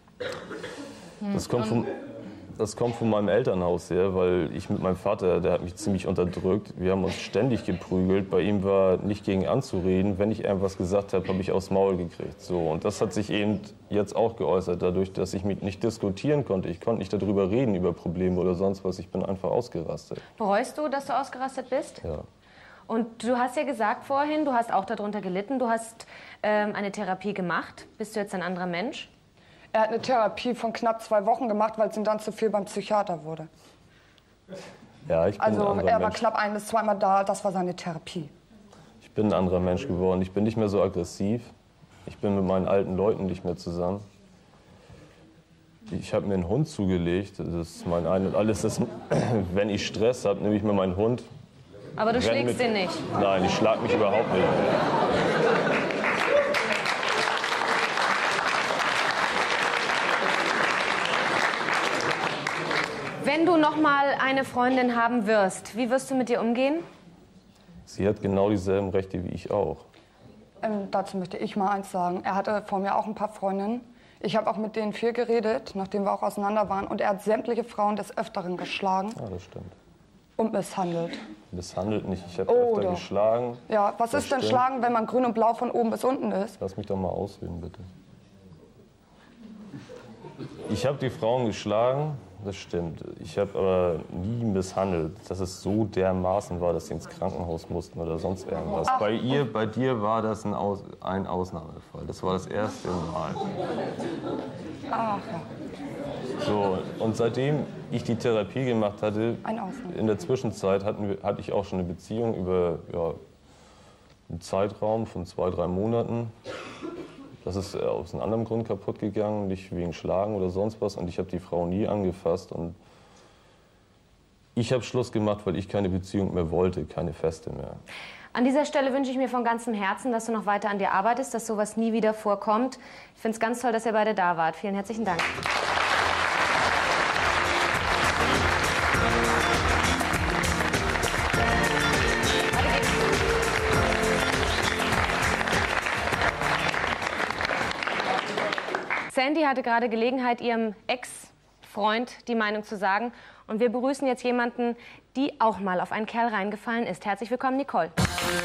Das kommt von meinem Elternhaus her, weil ich mit meinem Vater, der hat mich ziemlich unterdrückt. Wir haben uns ständig geprügelt. Bei ihm war nicht gegen anzureden. Wenn ich irgendwas gesagt habe, habe ich aufs Maul gekriegt. So, und das hat sich eben jetzt auch geäußert, dadurch, dass ich mich nicht diskutieren konnte. Ich konnte nicht darüber reden, über Probleme oder sonst was. Ich bin einfach ausgerastet. Bereust du, dass du ausgerastet bist? Ja. Und du hast ja gesagt vorhin, du hast auch darunter gelitten. Du hast eine Therapie gemacht. Bist du jetzt ein anderer Mensch? Er hat eine Therapie von knapp 2 Wochen gemacht, weil es ihm dann zu viel beim Psychiater wurde. Ja, ich bin also ein anderer er war Mensch. knapp 1- bis 2-mal da, das war seine Therapie. Ich bin ein anderer Mensch geworden. Ich bin nicht mehr so aggressiv. Ich bin mit meinen alten Leuten nicht mehr zusammen. Ich habe mir einen Hund zugelegt. Das ist mein Ein und alles. Ist, wenn ich Stress habe, nehme ich mir meinen Hund. Aber du schlägst den nicht? Nein, ich schlag mich überhaupt nicht. Wenn du noch mal eine Freundin haben wirst, wie wirst du mit ihr umgehen? Sie hat genau dieselben Rechte wie ich auch. Dazu möchte ich mal eins sagen. Er hatte vor mir auch ein paar Freundinnen. Ich habe auch mit denen viel geredet, nachdem wir auch auseinander waren. Und er hat sämtliche Frauen des Öfteren geschlagen. Ja, das stimmt. Und misshandelt. Misshandelt nicht, ich habe öfter doch. geschlagen. Ja, was ist denn Schlagen, wenn man grün und blau von oben bis unten ist? Lass mich doch mal ausreden, bitte. Ich habe die Frauen geschlagen, das stimmt. Ich habe aber nie misshandelt, dass es so dermaßen war, dass sie ins Krankenhaus mussten oder sonst irgendwas. Ach. Bei dir war das ein Ausnahmefall. Das war das erste Mal. Ach ja. So, und seitdem ich die Therapie gemacht hatte, in der Zwischenzeit hatte ich auch schon eine Beziehung über einen Zeitraum von 2-3 Monaten. Das ist aus einem anderen Grund kaputt gegangen, nicht wegen Schlagen oder sonst was. Und ich habe die Frau nie angefasst. Und ich habe Schluss gemacht, weil ich keine Beziehung mehr wollte, keine feste mehr. An dieser Stelle wünsche ich mir von ganzem Herzen, dass du noch weiter an dir arbeitest, dass sowas nie wieder vorkommt. Ich finde es ganz toll, dass ihr beide da wart. Vielen herzlichen Dank. Sandy hatte gerade Gelegenheit, ihrem Ex-Freund die Meinung zu sagen. Und wir begrüßen jetzt jemanden, die auch mal auf einen Kerl reingefallen ist. Herzlich willkommen, Nicole.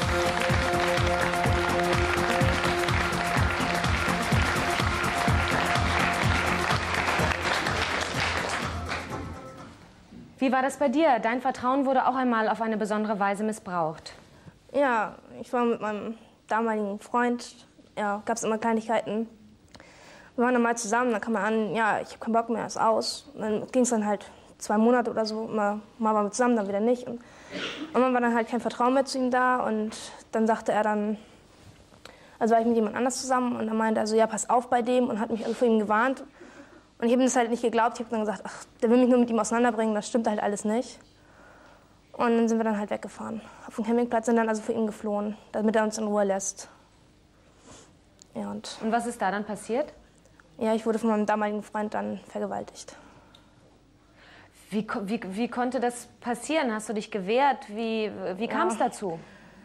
Wie war das bei dir? Dein Vertrauen wurde auch einmal auf eine besondere Weise missbraucht. Ja, ich war mit meinem damaligen Freund, ja, gab es immer Kleinigkeiten. Wir waren dann mal zusammen, dann kam man an, ja, ich habe keinen Bock mehr, ist aus. Und dann ging es dann halt 2 Monate oder so, mal waren wir zusammen, dann wieder nicht. Und irgendwann war dann halt kein Vertrauen mehr zu ihm da und dann sagte er dann, also war ich mit jemand anders zusammen und dann meinte er so, ja, pass auf bei dem und hat mich also vor ihm gewarnt. Und ich habe ihm das halt nicht geglaubt, ich habe dann gesagt, ach, der will mich nur mit ihm auseinanderbringen, das stimmt halt alles nicht. Und dann sind wir dann halt weggefahren. Auf dem Campingplatz sind dann also vor ihm geflohen, damit er uns in Ruhe lässt. Ja, und was ist da dann passiert? Ja, ich wurde von meinem damaligen Freund dann vergewaltigt. Wie konnte das passieren? Hast du dich gewehrt? Wie kam es dazu?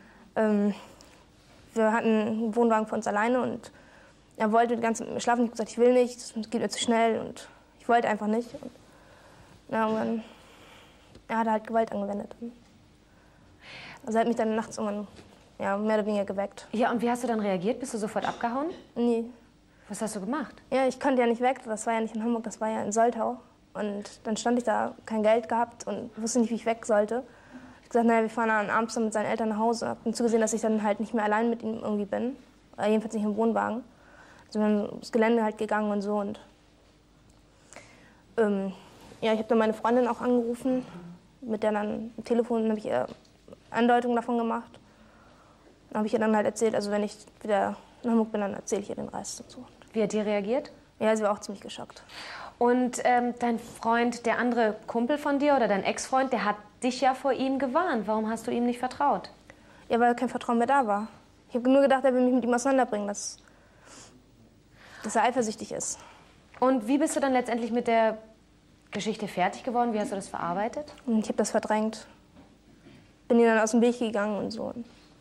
Wir hatten einen Wohnwagen für uns alleine und er wollte den ganzen schlafen. Ich habe gesagt, ich will nicht, das geht mir zu schnell und ich wollte einfach nicht. Und, ja, und dann hat er halt Gewalt angewendet. Also er hat mich dann nachts irgendwann mehr oder weniger geweckt. Ja, und wie hast du dann reagiert? Bist du sofort abgehauen? Nee. Was hast du gemacht? Ja, ich konnte ja nicht weg. Das war ja nicht in Hamburg, das war ja in Soltau. Und dann stand ich da, kein Geld gehabt und wusste nicht, wie ich weg sollte. Ich habe gesagt, naja, wir fahren dann abends mit seinen Eltern nach Hause. Habe dann zugesehen, dass ich dann halt nicht mehr allein mit ihm irgendwie bin. Jedenfalls nicht im Wohnwagen. Also wir sind aufs Gelände halt gegangen und so. Und ja, ich habe dann meine Freundin auch angerufen. Mit der dann am Telefon habe ich ihr Andeutungen davon gemacht. Dann habe ich ihr dann halt erzählt, also wenn ich wieder in Hamburg bin, dann erzähle ich ihr den Rest dazu. Wie hat die reagiert? Ja, sie war auch ziemlich geschockt. Und dein Freund, der andere Kumpel von dir oder dein Ex-Freund, der hat dich ja vor ihm gewarnt. Warum hast du ihm nicht vertraut? Ja, weil kein Vertrauen mehr da war. Ich habe nur gedacht, er will mich mit ihm auseinanderbringen, dass er eifersüchtig ist. Und wie bist du dann letztendlich mit der Geschichte fertig geworden? Wie hast du das verarbeitet? Ich habe das verdrängt. Bin ihr dann aus dem Weg gegangen und so.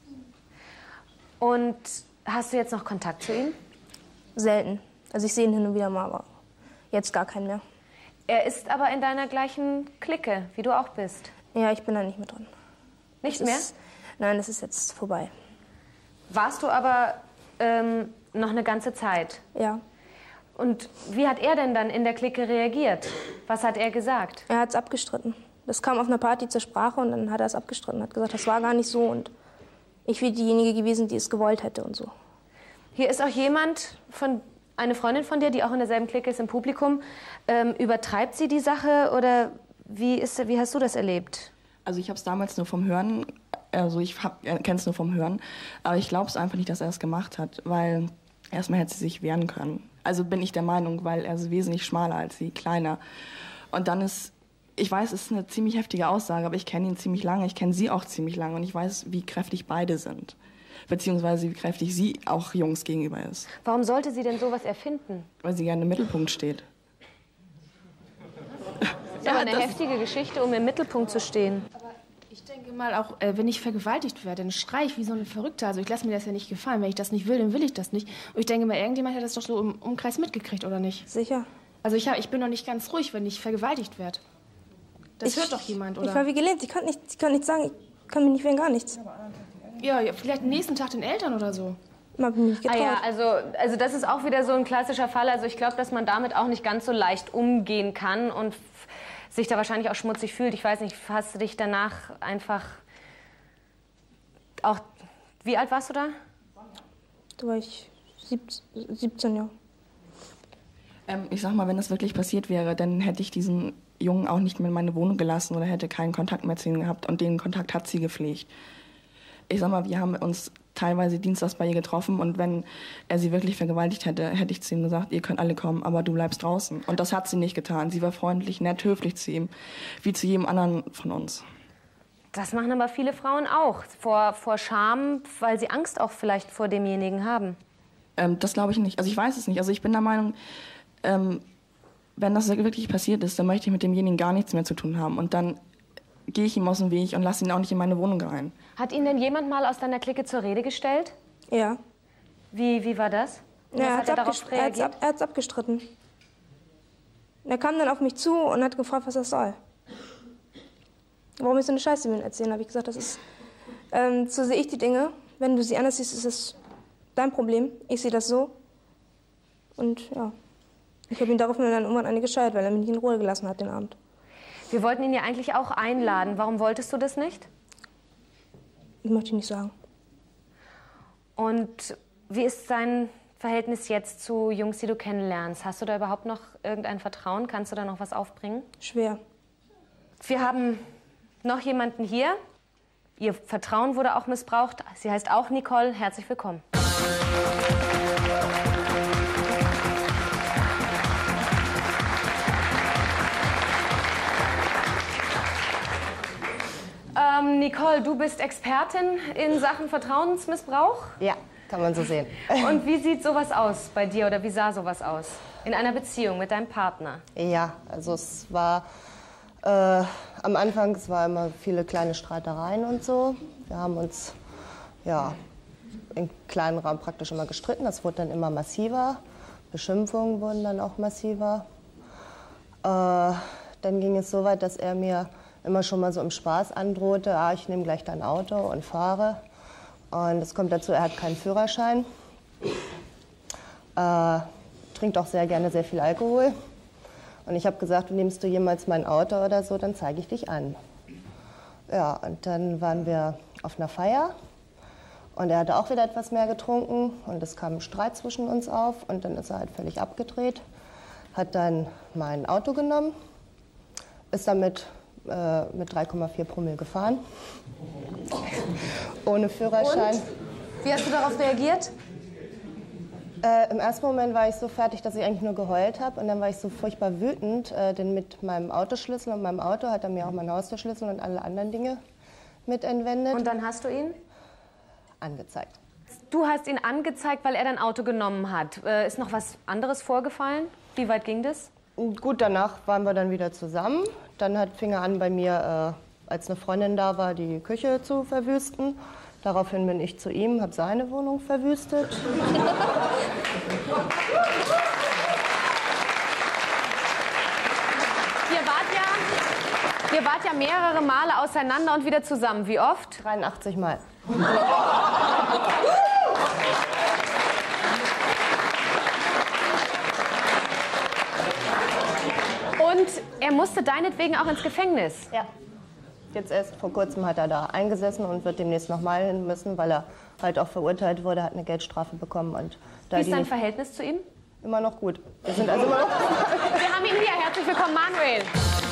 Und hast du jetzt noch Kontakt zu ihm? Selten. Also ich sehe ihn hin und wieder mal, aber jetzt gar keinen mehr. Er ist aber in deiner gleichen Clique, wie du auch bist. Ja, ich bin da nicht mehr drin. Nicht mehr? Nein, das ist jetzt vorbei. Warst du aber noch eine ganze Zeit? Ja. Und wie hat er denn dann in der Clique reagiert? Was hat er gesagt? Er hat es abgestritten. Das kam auf einer Party zur Sprache und dann hat er es abgestritten. Hat gesagt, das war gar nicht so und ich wäre diejenige gewesen, die es gewollt hätte und so. Hier ist auch jemand, eine Freundin von dir, die auch in derselben Clique ist im Publikum. Übertreibt sie die Sache oder wie hast du das erlebt? Also ich habe es damals nur vom Hören, also ich kenne es nur vom Hören, aber ich glaube es einfach nicht, dass er es gemacht hat, weil erstmal hätte sie sich wehren können. Also bin ich der Meinung, weil er ist wesentlich schmaler als sie, kleiner. Und dann ist, ich weiß, es ist eine ziemlich heftige Aussage, aber ich kenne ihn ziemlich lange, ich kenne sie auch ziemlich lange und ich weiß, wie kräftig beide sind. Beziehungsweise wie kräftig sie auch Jungs gegenüber ist. Warum sollte sie denn sowas erfinden? Weil sie gerne im Mittelpunkt steht. Das ist aber eine heftige Geschichte, um im Mittelpunkt zu stehen. Ich denke mal, auch wenn ich vergewaltigt werde, dann schreie ich wie so eine Verrückte. Also ich lasse mir das ja nicht gefallen. Wenn ich das nicht will, dann will ich das nicht. Und ich denke mal, irgendjemand hat das doch so im Umkreis mitgekriegt, oder nicht? Sicher. Also ich bin noch nicht ganz ruhig, wenn ich vergewaltigt werde. Das hört doch jemand, oder? Ich war wie gelähmt. Ich konnte nichts sagen. Ich kann mich nicht wehren, gar nichts. Ja, vielleicht am nächsten Tag den Eltern oder so. Hab mich nicht getraut. Ja, also das ist auch wieder so ein klassischer Fall. Also ich glaube, dass man damit auch nicht ganz so leicht umgehen kann und sich da wahrscheinlich auch schmutzig fühlt. Ich weiß nicht, hast du dich danach einfach auch... Wie alt warst du da? Da war ich 17 Jahre. Ich sag mal, wenn das wirklich passiert wäre, dann hätte ich diesen Jungen auch nicht mehr in meine Wohnung gelassen oder hätte keinen Kontakt mehr zu ihm gehabt. Und den Kontakt hat sie gepflegt. Ich sag mal, wir haben uns teilweise dienstags bei ihr getroffen und wenn er sie wirklich vergewaltigt hätte, hätte ich zu ihm gesagt, ihr könnt alle kommen, aber du bleibst draußen. Und das hat sie nicht getan. Sie war freundlich, nett, höflich zu ihm, wie zu jedem anderen von uns. Das machen aber viele Frauen auch, vor Scham, weil sie Angst auch vielleicht vor demjenigen haben. Das glaube ich nicht. Also ich weiß es nicht. Also ich bin der Meinung, wenn das wirklich passiert ist, dann möchte ich mit demjenigen gar nichts mehr zu tun haben. Und dann gehe ich ihm aus dem Weg und lasse ihn auch nicht in meine Wohnung rein. Hat ihn denn jemand mal aus deiner Clique zur Rede gestellt? Ja. Wie war das? Ja, er hat es abgestritten. Er kam dann auf mich zu und hat gefragt, was das soll. Warum ich so eine Scheiße mit ihm erzählen, habe ich gesagt, das ist, so sehe ich die Dinge. Wenn du sie anders siehst, ist es dein Problem. Ich sehe das so. Und ja, ich habe ihn daraufhin dann irgendwann eine gescheuert, weil er mich nicht in Ruhe gelassen hat den Abend. Wir wollten ihn ja eigentlich auch einladen. Warum wolltest du das nicht? Das möchte ich nicht sagen. Und wie ist sein Verhältnis jetzt zu Jungs, die du kennenlernst? Hast du da überhaupt noch irgendein Vertrauen? Kannst du da noch was aufbringen? Schwer. Wir haben noch jemanden hier. Ihr Vertrauen wurde auch missbraucht. Sie heißt auch Nicole. Herzlich willkommen. Nicole, du bist Expertin in Sachen Vertrauensmissbrauch? Ja, kann man so sehen. Und wie sieht sowas aus bei dir oder wie sah sowas aus in einer Beziehung mit deinem Partner? Ja, also es war Am Anfang, es war immer viele kleine Streitereien und so. Wir haben uns ja, im kleinen Raum praktisch immer gestritten. Das wurde dann immer massiver. Beschimpfungen wurden dann auch massiver. Dann ging es so weit, dass er mir immer schon mal so im Spaß androhte, ich nehme gleich dein Auto und fahre. Und es kommt dazu, er hat keinen Führerschein. Trinkt auch sehr gerne sehr viel Alkohol. Und ich habe gesagt, nimmst du jemals mein Auto oder so, dann zeige ich dich an. Ja, und dann waren wir auf einer Feier und er hatte auch wieder etwas mehr getrunken und es kam ein Streit zwischen uns auf und dann ist er halt völlig abgedreht, hat dann mein Auto genommen, ist damit mit 3,4 Promille gefahren, ohne Führerschein. Und? Wie hast du darauf reagiert? Im ersten Moment war ich so fertig, dass ich eigentlich nur geheult habe. Und dann war ich so furchtbar wütend, denn mit meinem Autoschlüssel und meinem Auto hat er mir auch meinen Haustürschlüssel und alle anderen Dinge mit entwendet. Und dann hast du ihn? Angezeigt. Du hast ihn angezeigt, weil er dein Auto genommen hat. Ist noch was anderes vorgefallen? Wie weit ging das? Gut, danach waren wir dann wieder zusammen. Dann fing er an, bei mir, als eine Freundin da war, die Küche zu verwüsten. Daraufhin bin ich zu ihm, habe seine Wohnung verwüstet. Ihr wart ja mehrere Male auseinander und wieder zusammen. Wie oft? 83 Mal. Und er musste deinetwegen auch ins Gefängnis? Ja. Jetzt erst vor kurzem hat er da eingesessen und wird demnächst nochmal hin müssen, weil er halt auch verurteilt wurde, hat eine Geldstrafe bekommen. Und da wie ist dein Verhältnis zu ihm? Immer noch gut. Wir sind also immer noch Wir haben ihn hier. Herzlich willkommen, Manuel.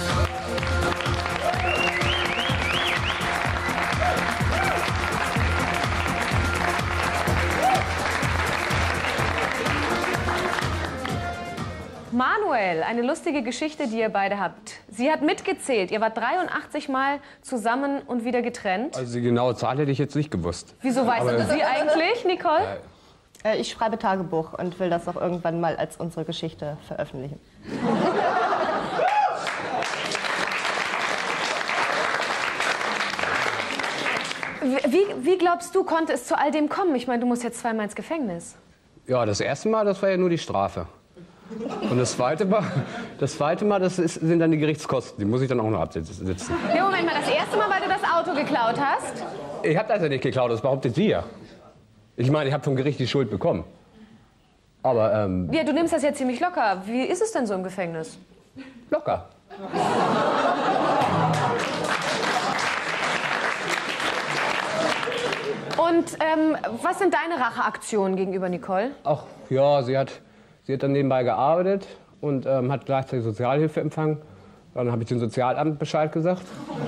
Manuel, eine lustige Geschichte, die ihr beide habt. Sie hat mitgezählt. Ihr wart 83 Mal zusammen und wieder getrennt. Also die genaue Zahl hätte ich jetzt nicht gewusst. Wieso weißt du sie eigentlich, Nicole? Ich schreibe Tagebuch und will das auch irgendwann mal als unsere Geschichte veröffentlichen. Wie glaubst du, konnte es zu all dem kommen? Ich meine, du musst jetzt zweimal ins Gefängnis. Ja, das erste Mal, das war ja nur die Strafe. Und das zweite Mal, sind dann die Gerichtskosten. Die muss ich dann auch noch absitzen. Nee, Moment mal, das erste Mal, weil du das Auto geklaut hast? Ich habe das ja nicht geklaut, das behauptet sie ja. Ich meine, ich habe vom Gericht die Schuld bekommen. Aber, Ja, du nimmst das ja ziemlich locker. Wie ist es denn so im Gefängnis? Locker. Und was sind deine Racheaktionen gegenüber Nicole? Ach ja, sie hat dann nebenbei gearbeitet und hat gleichzeitig Sozialhilfe empfangen. Dann habe ich dem Sozialamt Bescheid gesagt.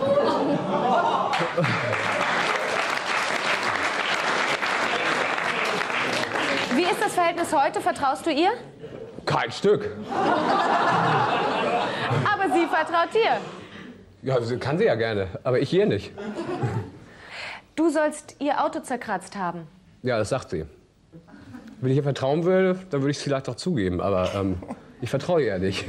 Wie ist das Verhältnis heute? Vertraust du ihr? Kein Stück. Aber sie vertraut dir. Ja, kann sie ja gerne, aber ich ihr nicht. Du sollst ihr Auto zerkratzt haben. Ja, das sagt sie. Wenn ich ihr vertrauen würde, dann würde ich es vielleicht auch zugeben, aber ich vertraue ihr nicht.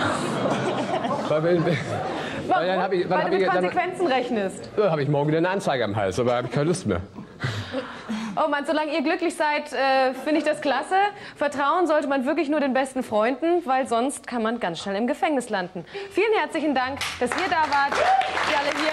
Weil du mit Konsequenzen rechnest. Dann habe ich morgen wieder eine Anzeige am Hals, aber habe ich keine Lust mehr. Oh Mann, solange ihr glücklich seid, finde ich das klasse. Vertrauen sollte man wirklich nur den besten Freunden, weil sonst kann man ganz schnell im Gefängnis landen. Vielen herzlichen Dank, dass ihr da wart, ihr alle hier.